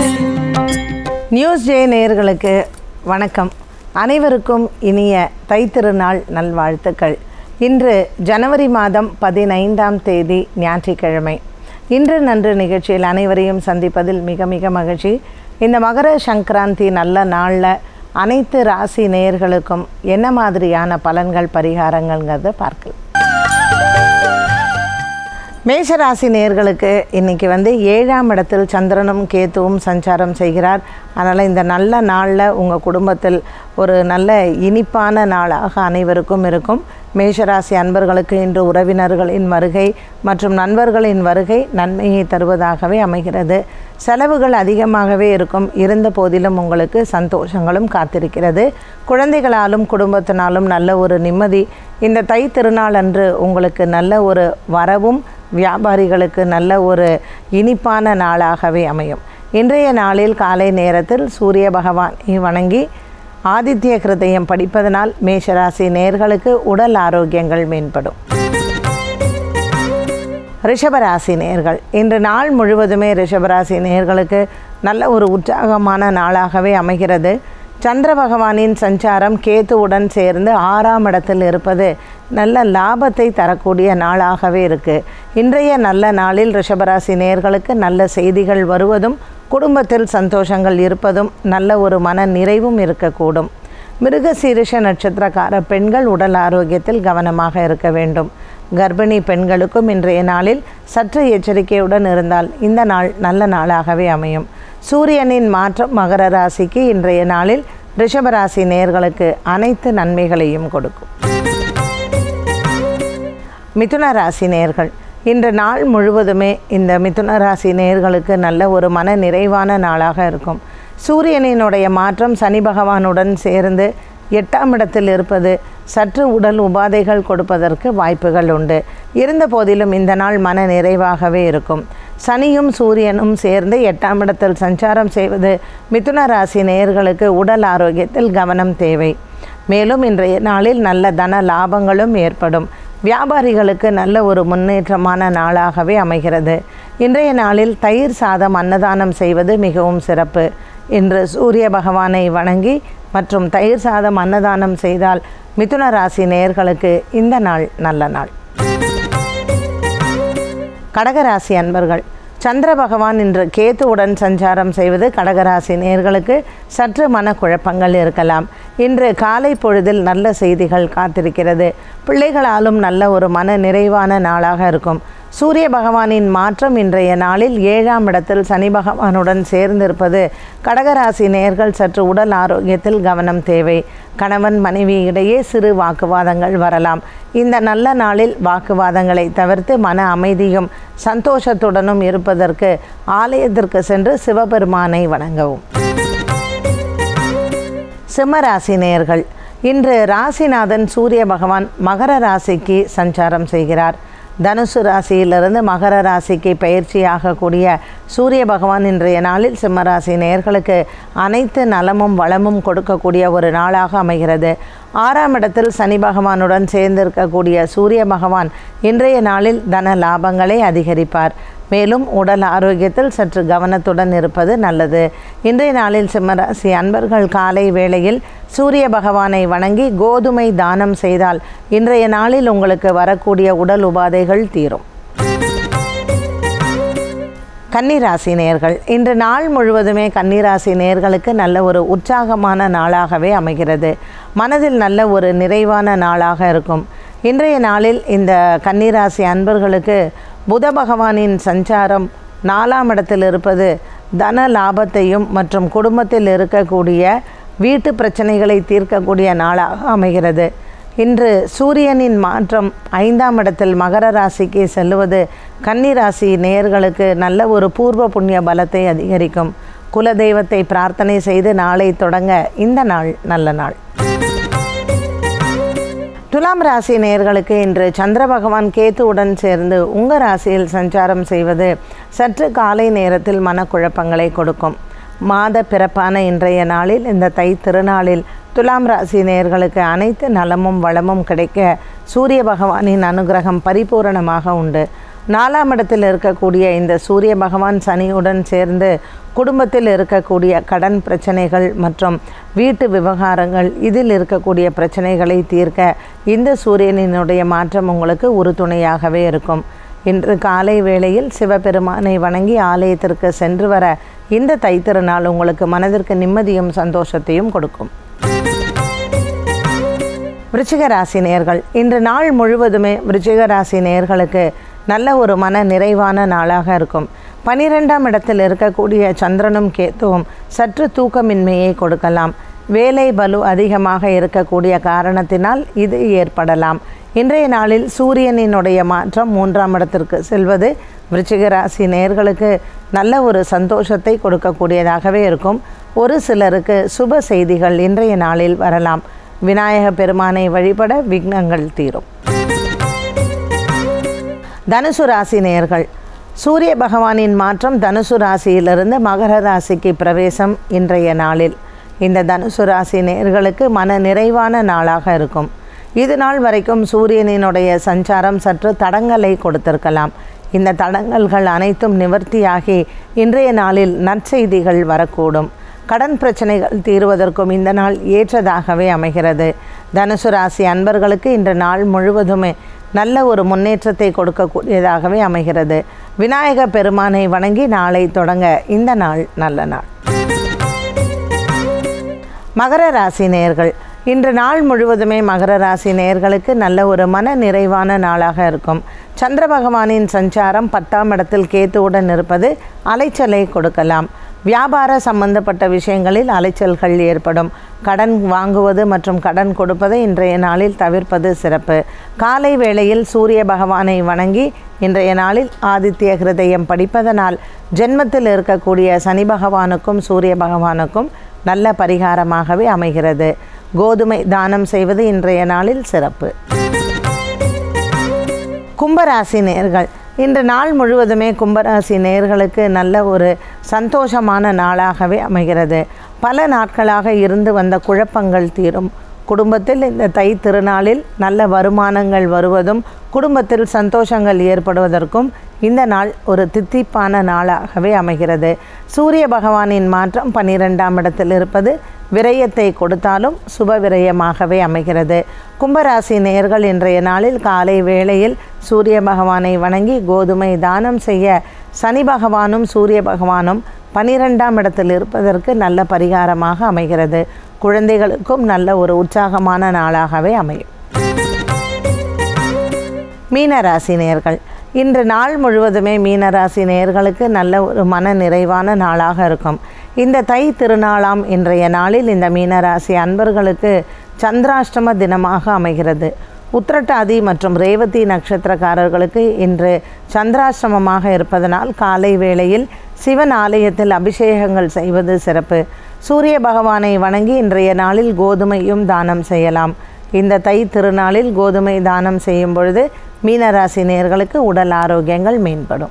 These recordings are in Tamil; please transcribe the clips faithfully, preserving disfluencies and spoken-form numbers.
நியூஸ் ஜே நேயர்களுக்கு வணக்கம். அனைவருக்கும் இனிய தைத்திருநாள் நல்வாழ்த்துக்கள். இன்று ஜனவரி மாதம் பதினைந்தாம் தேதி ஞாயிற்றுக்கிழமை. இன்று நன்று நிகழ்ச்சியில் அனைவரையும் சந்திப்பதில் மிக மிக மகிழ்ச்சி. இந்த மகர சங்கராந்தி நல்ல நாளில் அனைத்து ராசி நேயர்களுக்கும் என்ன மாதிரியான பலன்கள் பரிகாரங்கள்ங்கிறத பார்க்கலாம். மேஷராசி நேயர்களுக்கு இன்றைக்கி வந்து ஏழாம் இடத்தில் சந்திரனும் கேத்துவும் சஞ்சாரம் செய்கிறார். அதனால் இந்த நல்ல நாளில் உங்கள் குடும்பத்தில் ஒரு நல்ல இனிப்பான நாளாக அனைவருக்கும் இருக்கும். மேஷராசி அன்பர்களுக்கு இன்று உறவினர்களின் வருகை மற்றும் நண்பர்களின் வருகை நன்மையை தருவதாகவே அமைகிறது. செலவுகள் அதிகமாகவே இருக்கும். இருந்த போதிலும் உங்களுக்கு சந்தோஷங்களும் காத்திருக்கிறது. குழந்தைகளாலும் குடும்பத்தினாலும் நல்ல ஒரு நிம்மதி. இந்த தை திருநாள் அன்று உங்களுக்கு நல்ல ஒரு வரவும் வியாபாரிகளுக்கு நல்ல ஒரு இனிப்பான நாளாகவே அமையும். இன்றைய நாளில் காலை நேரத்தில் சூரிய பகவானை வணங்கி ஆதித்ய கிருதயம் படிப்பதனால் மேஷராசி நேயர்களுக்கு உடல் ஆரோக்கியங்கள் மேம்படும். ரிஷபராசி நேயர்கள் இன்று நாள் முழுவதுமே ரிஷபராசி நேயர்களுக்கு நல்ல ஒரு உற்சாகமான நாளாகவே அமைகிறது. சந்திர பகவானின் சஞ்சாரம் கேத்துவுடன் சேர்ந்து ஆறாம் இடத்தில் இருப்பது நல்ல லாபத்தை தரக்கூடிய நாளாகவே இருக்குது. இன்றைய நல்ல நாளில் ரிஷபராசி நேயர்களுக்கு நல்ல செய்திகள் வருவதும் குடும்பத்தில் சந்தோஷங்கள் இருப்பதும் நல்ல ஒரு மன நிறைவும் இருக்கக்கூடும். மிருக சீரிஷ நட்சத்திரக்கார பெண்கள் உடல் ஆரோக்கியத்தில் கவனமாக இருக்க வேண்டும். கர்ப்பிணி பெண்களுக்கும் இன்றைய நாளில் சற்று எச்சரிக்கையுடன் இருந்தால் இந்த நாள் நல்ல நாளாகவே அமையும். சூரியனின் மாற்றம் மகர ராசிக்கு இன்றைய நாளில் ரிஷபராசி நேயர்களுக்கு அனைத்து நன்மைகளையும் கொடுக்கும். மிதுன ராசி நேயர்கள் இன்று நாள் முழுவதுமே இந்த மிதுன ராசி நேயர்களுக்கு நல்ல ஒரு மன நிறைவான நாளாக இருக்கும். சூரியனினுடைய மாற்றம் சனி பகவானுடன் சேர்ந்து எட்டாம் இடத்தில் இருப்பது சற்று உடல் உபாதைகள் கொடுப்பதற்கு வாய்ப்புகள் உண்டு. இருந்த போதிலும் இந்த நாள் மன நிறைவாகவே இருக்கும். சனியும் சூரியனும் சேர்ந்து எட்டாம் இடத்தில் சஞ்சாரம் செய்வது மிதுன ராசி நேயர்களுக்கு உடல் ஆரோக்கியத்தில் கவனம் தேவை. மேலும் இன்றைய நாளில் நல்ல தன லாபங்களும் ஏற்படும். வியாபாரிகளுக்கு நல்ல ஒரு முன்னேற்றமான நாளாகவே அமைகிறது. இன்றைய நாளில் தயிர் சாதம் அன்னதானம் செய்வது மிகவும் சிறப்பு. இன்று சூரிய பகவானை வணங்கி மற்றும் தயிர் சாதம் அன்னதானம் செய்தால் மிதுன ராசி நேயர்களுக்கு இந்த நாள் நல்ல நாள். கடகராசி அன்பர்கள் சந்திர பகவான் இன்று கேத்துவுடன் சஞ்சாரம் செய்வது கடகராசி நேயர்களுக்கு சற்று மனக்குழப்பங்கள் இருக்கலாம். இன்று காலை பொழுதில் நல்ல செய்திகள் காத்திருக்கிறது. பிள்ளைகளாலும் நல்ல ஒரு மன நிறைவான நாளாக இருக்கும். சூரிய பகவானின் மாற்றம் இன்றைய நாளில் ஏழாம் இடத்தில் சனி பகவானுடன் சேர்ந்திருப்பது கடகராசி நேயர்கள் சற்று உடல் ஆரோக்கியத்தில் கவனம் தேவை. கணவன் மனைவி இடையே சிறு வாக்குவாதங்கள் வரலாம். இந்த நல்ல நாளில் வாக்குவாதங்களை தவிர்த்து மன அமைதியும் சந்தோஷத்துடனும் இருப்பதற்கு ஆலயத்திற்கு சென்று சிவபெருமானை வணங்கவும். சிம்மராசி நேயர்கள் இன்று ராசிநாதன் சூரிய பகவான் மகர ராசிக்கு சஞ்சாரம் செய்கிறார். தனுசு ராசியிலிருந்து மகர ராசிக்கு பயிற்சியாகக்கூடிய சூரிய பகவான் இன்றைய நாளில் சிம்மராசி நேயர்களுக்கு அனைத்து நலமும் வளமும் கொடுக்கக்கூடிய ஒரு நாளாக அமைகிறது. ஆறாம் இடத்தில் சனி பகவானுடன் சேர்ந்திருக்கக்கூடிய சூரிய பகவான் இன்றைய நாளில் தன லாபங்களை அதிகரிப்பார். மேலும் உடல் ஆரோக்கியத்தில் சற்று கவனத்துடன் இருப்பது நல்லது. இன்றைய நாளில் சிம்மராசி அன்பர்கள் காலை வேளையில் சூரிய பகவானை வணங்கி கோதுமை தானம் செய்தால் இன்றைய நாளில் உங்களுக்கு வரக்கூடிய உடல் உபாதைகள் தீரும். கன்னிராசி நேயர்கள் இன்று நாள் முழுவதுமே கன்னிராசி நேயர்களுக்கு நல்ல ஒரு உற்சாகமான நாளாகவே அமைகிறது. மனதில் நல்ல ஒரு நிறைவான நாளாக இருக்கும். இன்றைய நாளில் இந்த கன்னிராசி அன்பர்களுக்கு புத பகவானின் சஞ்சாரம் நாலாம் இடத்தில் இருப்பது தன லாபத்தையும் மற்றும் குடும்பத்தில் இருக்கக்கூடிய வீட்டு பிரச்சனைகளை தீர்க்கக்கூடிய நாளாக அமைகிறது. இன்று சூரியனின் மாற்றம் ஐந்தாம் இடத்தில் மகர ராசிக்கு செல்லுவது கன்னிராசி நேயர்களுக்கு நல்ல ஒரு பூர்வ புண்ணிய பலத்தை அதிகரிக்கும். குலதெய்வத்தை பிரார்த்தனை செய்து நாளை தொடங்க இந்த நாள் நல்ல நாள். துலாம் ராசி நேயர்களுக்கு இன்று சந்திர பகவான் கேத்துவுடன் சேர்ந்து உங்கள் ராசியில் சஞ்சாரம் செய்வது சற்று காலை நேரத்தில் மனக்குழப்பங்களை கொடுக்கும். மாத பிறப்பான இன்றைய நாளில் இந்த தை திருநாளில் துலாம் ராசி நேயர்களுக்கு அனைத்து நலமும் வளமும் கிடைக்க சூரிய பகவானின் அனுகிரகம் பரிபூரணமாக உண்டு. நாலாம் இடத்தில் இருக்கக்கூடிய இந்த சூரிய பகவான் சனியுடன் சேர்ந்து குடும்பத்தில் இருக்கக்கூடிய கடன் பிரச்சனைகள் மற்றும் வீட்டு விவகாரங்கள் இதில் இருக்கக்கூடிய பிரச்சனைகளை தீர்க்க இந்த சூரியனினுடைய மாற்றம் உங்களுக்கு உறுதுணையாகவே இருக்கும். இன்று காலை வேளையில் சிவபெருமானை வணங்கி ஆலயத்திற்கு சென்று வர இந்த தைத்திருநாள் உங்களுக்கு மனதிற்கு நிம்மதியும் சந்தோஷத்தையும் கொடுக்கும். விருச்சிக ராசி நேயர்கள், இன்று நாள் முழுவதுமே விருச்சிக ராசி நேயர்களுக்கு நல்ல ஒரு மன நிறைவான நாளாக இருக்கும். பனிரெண்டாம் இடத்தில் இருக்கக்கூடிய சந்திரனும் கேத்துவும் சற்று தூக்கமின்மையை கொடுக்கலாம். வேலை பலு அதிகமாக இருக்கக்கூடிய காரணத்தினால் இது ஏற்படலாம். இன்றைய நாளில் சூரியனினுடைய மாற்றம் மூன்றாம் இடத்திற்கு செல்வது விருச்சிக ராசி நேயர்களுக்கு நல்ல ஒரு சந்தோஷத்தை கொடுக்கக்கூடியதாகவே இருக்கும். ஒரு சிலருக்கு சுப செய்திகள் இன்றைய நாளில் வரலாம். விநாயக பெருமானை வழிபட விக்னங்கள் தீரும். தனுசு ராசி நேயர்கள், சூரிய பகவானின் மாற்றம் தனுசு ராசியிலிருந்து மகர ராசிக்கு பிரவேசம் இன்றைய நாளில். இந்த தனுசு ராசி நேயர்களுக்கு மன நிறைவான நாளாக இருக்கும். இது நாள் வரைக்கும் சூரியனினுடைய சஞ்சாரம் சற்று தடங்கலை கொடுத்திருக்கலாம். இந்த தடங்கல்கள் அனைத்தும் நிவர்த்தியாகி இன்றைய நாளில் நற்செய்திகள் வரக்கூடும். கடன் பிரச்சனைகள் தீர்வதற்கும் இந்த நாள் ஏற்றதாகவே அமைகிறது. தனுசு ராசி அன்பர்களுக்கு இன்று நாள் முழுவதுமே நல்ல ஒரு முன்னேற்றத்தை கொடுக்கக்கூடியதாகவே அமைகிறது. விநாயக பெருமானை வணங்கி நாளை தொடங்க இந்த நாள் நல்ல நாள். மகர ராசி நேயர்கள், இன்று நாள் முழுவதுமே மகர ராசி நேயர்களுக்கு நல்ல ஒரு மன நிறைவான நாளாக இருக்கும். சந்திர பகவானின் சஞ்சாரம் பத்தாம் இடத்தில் கேத்துவுடன் இருப்பது அலைச்சலை கொடுக்கலாம். வியாபார சம்பந்தப்பட்ட விஷயங்களில் அலைச்சல்கள் ஏற்படும். கடன் வாங்குவது மற்றும் கடன் கொடுப்பதை இன்றைய நாளில் தவிர்ப்பது சிறப்பு. காலை வேளையில் சூரிய பகவானை வணங்கி இன்றைய நாளில் ஆதித்ய ஹிருதயம் படிப்பதனால் ஜென்மத்தில் இருக்கக்கூடிய சனி பகவானுக்கும் சூரிய பகவானுக்கும் நல்ல பரிகாரமாகவே அமைகிறது. கோதுமை தானம் செய்வது இன்றைய நாளில் சிறப்பு. கும்பராசி நேயர்கள், இன்று நாள் முழுவதுமே கும்பராசி நேயர்களுக்கு நல்ல ஒரு சந்தோஷமான நாளாகவே அமைகிறது. பல நாட்களாக இருந்து வந்த குழப்பங்கள் தீரும். குடும்பத்தில் இந்த தை திருநாளில் நல்ல வருமானங்கள் வருவதும் குடும்பத்தில் சந்தோஷங்கள் ஏற்படுவதற்கும் இந்த நாள் ஒரு தித்திப்பான நாளாகவே அமைகிறது. சூரிய பகவானின் மாற்றம் பன்னிரெண்டாம் இடத்தில் இருப்பது விரயத்தை கொடுத்தாலும் சுப விரயமாகவே அமைகிறது. கும்பராசி நேயர்கள் இன்றைய நாளில் காலை வேளையில் சூரிய பகவானை வணங்கி கோதுமை தானம் செய்ய சனி பகவானும் சூரிய பகவானும் பன்னிரெண்டாம் இடத்தில் இருப்பதற்கு நல்ல பரிகாரமாக அமைகிறது. குழந்தைகளுக்கும் நல்ல ஒரு உற்சாகமான நாளாகவே அமையும். மீனராசி நேயர்கள், இன்று நாள் முழுவதுமே மீனராசி நேயர்களுக்கு நல்ல ஒரு மன நிறைவான நாளாக இருக்கும். இந்த தை திருநாளாம் இன்றைய நாளில் இந்த மீனராசி அன்பர்களுக்கு சந்திராஷ்டம தினமாக அமைகிறது. உத்திரட்டாதி மற்றும் ரேவதி நட்சத்திரக்காரர்களுக்கு இன்று சந்திராஷ்டமமாக இருப்பதனால் காலை வேளையில் சிவன் ஆலயத்தில் அபிஷேகங்கள் செய்வது சிறப்பு. சூரிய பகவானை வணங்கி இன்றைய நாளில் கோதுமையும் தானம் செய்யலாம். இந்த தை திருநாளில் கோதுமை தானம் செய்யும் பொழுது மீனராசி நேயர்களுக்கு உடல் ஆரோக்கியங்கள் மேம்படும்.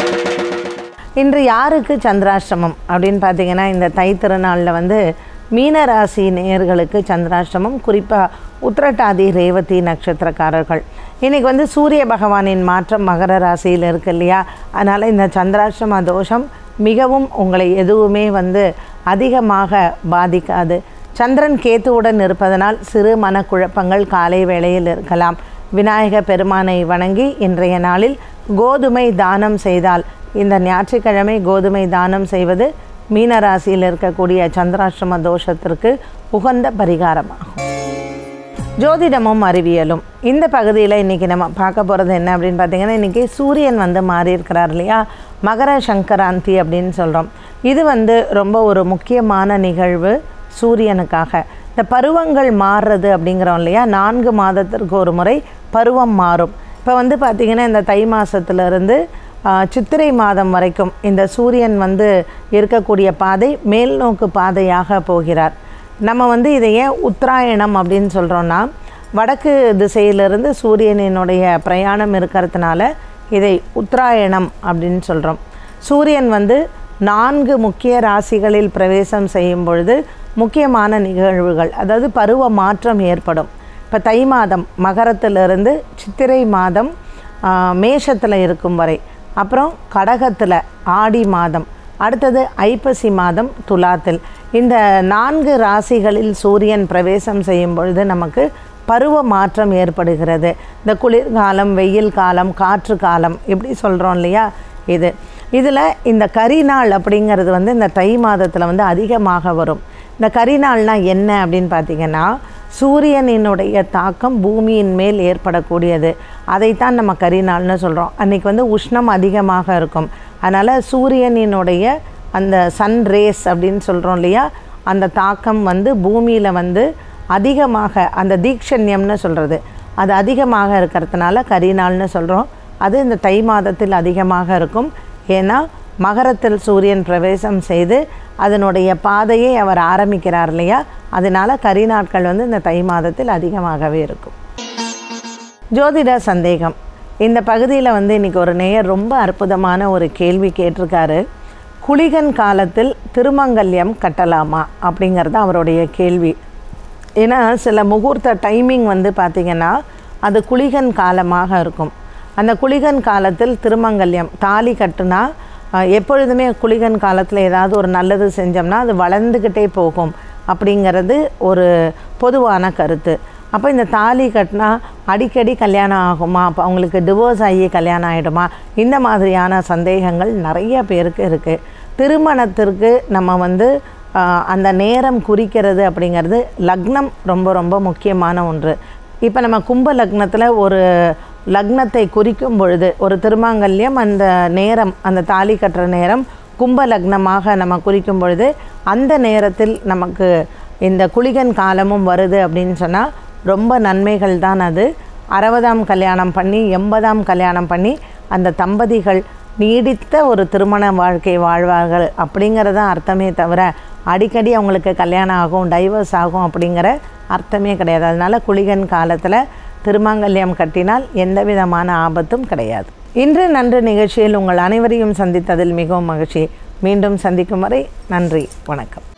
இன்று யாருக்கு சந்திராஷ்டமம் அப்படின்னு பார்த்தீங்கன்னா, இந்த தை திருநாளில் வந்து மீனராசி நேயர்களுக்கு சந்திராஷ்டமம், குறிப்பாக உத்திரட்டாதி ரேவதி நட்சத்திரக்காரர்கள். இன்றைக்கி வந்து சூரிய பகவானின் மாற்றம் மகர ராசியில் இருக்கு இல்லையா, அதனால் இந்த சந்திராஷ்டம தோஷம் மிகவும் உங்களை எதுவுமே வந்து அதிகமாக பாதிக்காது. சந்திரன் கேத்துவுடன் இருப்பதனால் சிறு மனக்குழப்பங்கள் காலை வேளையில் இருக்கலாம். விநாயக பெருமானை வணங்கி இன்றைய நாளில் கோதுமை தானம் செய்தால், இந்த ஞாயிற்றுக்கிழமை கோதுமை தானம் செய்வது மீனராசியில் இருக்கக்கூடிய சந்திராஷ்டம தோஷத்திற்கு உகந்த பரிகாரமாகும். ஜோதிடமும் அறிவியலும் இந்த பகுதியில் இன்றைக்கி நம்ம பார்க்க போகிறது என்ன அப்படின்னு பார்த்திங்கன்னா, இன்றைக்கி சூரியன் வந்து மாறி இருக்கிறார் இல்லையா, மகர சங்கராந்தி அப்படின்னு சொல்கிறோம். இது வந்து ரொம்ப ஒரு முக்கியமான நிகழ்வு சூரியனுக்காக. இந்த பருவங்கள் மாறுறது அப்படிங்கிறோம் இல்லையா, நான்கு மாதத்திற்கு ஒரு முறை பருவம் மாறும். இப்போ வந்து பார்த்திங்கன்னா, இந்த தை மாதத்துலேருந்து சித்திரை மாதம் வரைக்கும் இந்த சூரியன் வந்து இருக்கக்கூடிய பாதை மேல் நோக்கு பாதையாக போகிறார். நம்ம வந்து இதை ஏன் உத்தராயணம் அப்படின்னு சொல்கிறோன்னா, வடக்கு திசையிலிருந்து சூரியனினுடைய பிரயாணம் இருக்கிறதுனால இதை உத்தராயணம் அப்படின்னு சொல்கிறோம். சூரியன் வந்து நான்கு முக்கிய ராசிகளில் பிரவேசம் செய்யும் பொழுது முக்கியமான நிகழ்வுகள், அதாவது பருவ மாற்றம் ஏற்படும். இப்போ தை மாதம் மகரத்திலிருந்து சித்திரை மாதம் மேஷத்தில் இருக்கும் வரை, அப்புறம் கடகத்தில் ஆடி மாதம், அடுத்தது ஐப்பசி மாதம் துலாத்தில். இந்த நான்கு ராசிகளில் சூரியன் பிரவேசம் செய்யும் பொழுது நமக்கு பருவ மாற்றம் ஏற்படுகிறது. இந்த குளிர்காலம், வெயில் காலம், காற்று காலம் இப்படி சொல்கிறோம் இல்லையா. இது இதில் இந்த கரிநாள் அப்படிங்கிறது வந்து இந்த தை மாதத்தில் வந்து அதிகமாக வரும். இந்த கரிநாள்னால் என்ன அப்படின்னு பார்த்திங்கன்னா, சூரியனினுடைய தாக்கம் பூமியின் மேல் ஏற்படக்கூடியது. அதைத்தான் நம்ம கரிநாள்னு சொல்கிறோம். அன்றைக்கி வந்து உஷ்ணம் அதிகமாக இருக்கும். அதனால் சூரியனினுடைய அந்த சன் ரேஸ் அப்படின்னு சொல்கிறோம் இல்லையா, அந்த தாக்கம் வந்து பூமியில் வந்து அதிகமாக, அந்த தீக்ஷண்யம்னு சொல்கிறது அது அதிகமாக இருக்கிறதுனால கரிநாள்னு சொல்கிறோம். அது இந்த தை மாதத்தில் அதிகமாக இருக்கும். ஏன்னா மகரத்தில் சூரியன் பிரவேசம் செய்து அதனுடைய பாதையை அவர் ஆரம்பிக்கிறார் இல்லையா, அதனால் கரிநாட்கள் வந்து இந்த தை மாதத்தில் அதிகமாகவே இருக்கும். ஜோதிட சந்தேகம். இந்த பகுதியில் வந்து இன்றைக்கி ஒரு நேயர் ரொம்ப அற்புதமான ஒரு கேள்வி கேட்டிருக்காரு. குளிகன் காலத்தில் திருமங்கல்யம் கட்டலாமா அப்படிங்கிறது அவருடைய கேள்வி. ஏன்னா சில முகூர்த்த டைமிங் வந்து பார்த்திங்கன்னா அது குளிகன் காலமாக இருக்கும். அந்த குளிகன் காலத்தில் திருமங்கல்யம் தாலி கட்டுனா எப்பொழுதுமே குளிகன் காலத்தில் ஏதாவது ஒரு நல்லது செஞ்சோம்னா அது வளர்ந்துக்கிட்டே போகும் அப்படிங்கிறது ஒரு பொதுவான கருத்து. அப்போ இந்த தாலி கட்டினா அடிக்கடி கல்யாணம் ஆகுமா, அப்போ அவங்களுக்கு டிவோர்ஸ் ஆகி கல்யாணம் ஆகிடுமா, இந்த மாதிரியான சந்தேகங்கள் நிறைய பேருக்கு இருக்குது. திருமணத்திற்கு நம்ம வந்து அந்த நேரம் குறிக்கிறது அப்படிங்கிறது லக்னம் ரொம்ப ரொம்ப முக்கியமான ஒன்று. இப்போ நம்ம கும்ப லக்னத்தில் ஒரு லக்னத்தை குறிக்கும் பொழுது ஒரு திருமாங்கல்யம் அந்த நேரம், அந்த தாலி கட்டுற நேரம் கும்ப லக்னமாக நம்ம குறிக்கும் பொழுது அந்த நேரத்தில் நமக்கு இந்த குளிகன் காலமும் வருது அப்படின்னு சொன்னால் ரொம்ப நன்மைகள் தான் அது. அறுபதாம் கல்யாணம் பண்ணி எண்பதாம் கல்யாணம் பண்ணி அந்த தம்பதிகள் நீடித்த ஒரு திருமண வாழ்க்கை வாழ்வார்கள் அப்படிங்கிறத அர்த்தமே தவிர அடிக்கடி அவங்களுக்கு கல்யாணம் ஆகும், டைவர்ஸ் ஆகும் அப்படிங்கிற அர்த்தமே கிடையாது. அதனால் குளிகன் காலத்தில் திருமாங்கல்யம் கட்டினால் எந்த விதமான ஆபத்தும் கிடையாது. இன்று நன்று நிகழ்ச்சியில் உங்கள் அனைவரையும் சந்தித்ததில் மிகவும் மகிழ்ச்சி. மீண்டும் சந்திக்கும் வரை நன்றி, வணக்கம்.